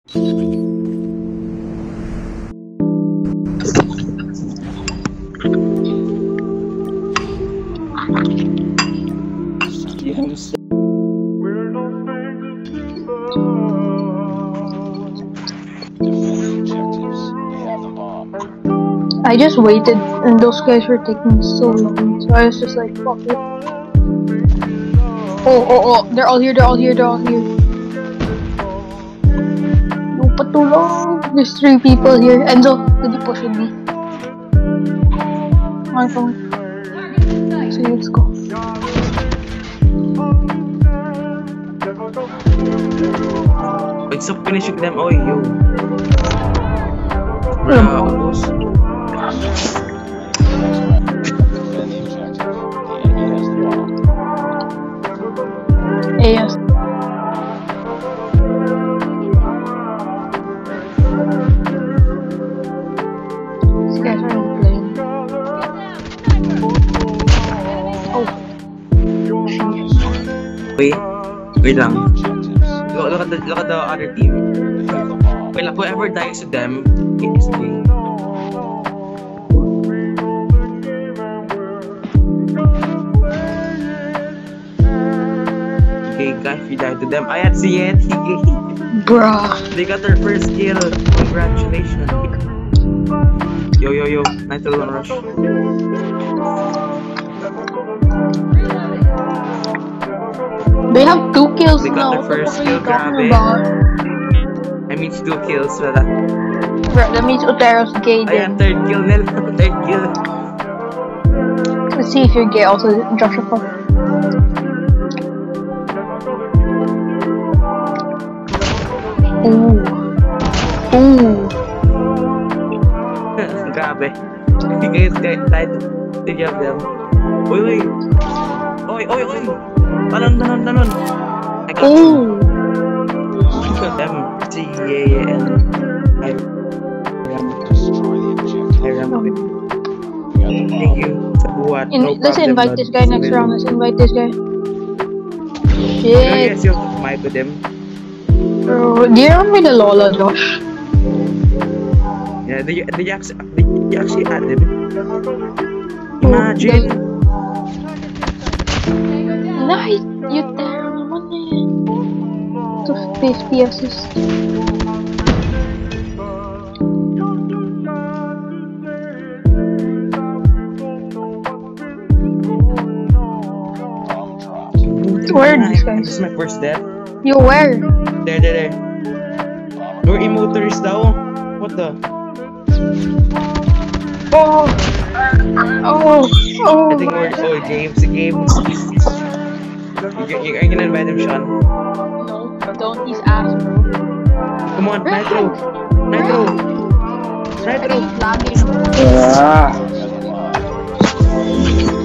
I just waited and those guys were taking so long, so I was just like, fuck it. Oh, they're all here. No, patulong. There's 3 people here. Enzo, could you push with me? My phone. So let's go. Wait, so finishing them. Oh, yo. Bravo. Yes. These guys are playing. Oh. Wait lang. Look at the other team. Wait lang, whoever dies to them is game. Okay, guys, we died to them. I had didnt. Bruh. They got their first kill. Congratulations. Yo. Nice little rush. They have 2 kills They now. got their first kill, grabe. I mean 2 kills, wala. Bro, that means Otero's gay Ayan, then. 3rd kill nil. 3rd kill. Let's see if you're gay also, Joshua. Ooh. Grabe. Guys, died. Three of them. Oy. Talon. I got you. Them. T-A-N. I remember. Thank you. Sabuhat. No Let's problem, invite this guy next round. Let's invite this guy. Shit. Yes, you have to mic with them. Bro, do you remember the Lola, Josh? Yeah, they actually added. Imagine. Nice! You damn naman eh. 250 assist. Where are these guys? This is my first death. You where? There. Your emoter is down. What the? Oh! I think we're games. You're gonna invite him, Sean. No, don't tease ass, bro. Come on, Nitro. He's lagging.